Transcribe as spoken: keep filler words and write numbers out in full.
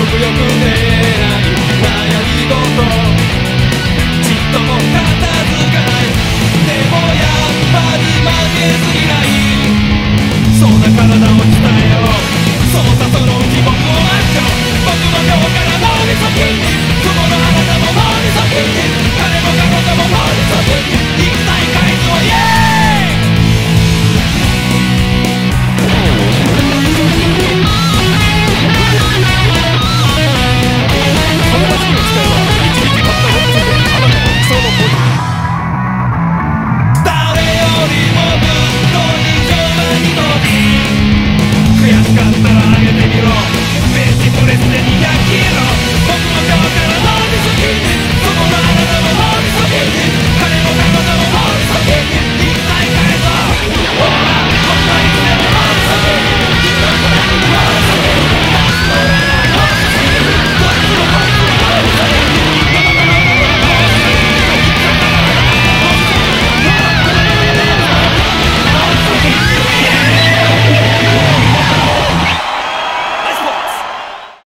食欲出ない悩み事ちっとも片付かないでもやっぱり負けず嫌いそんな体を鍛えようそうさその希望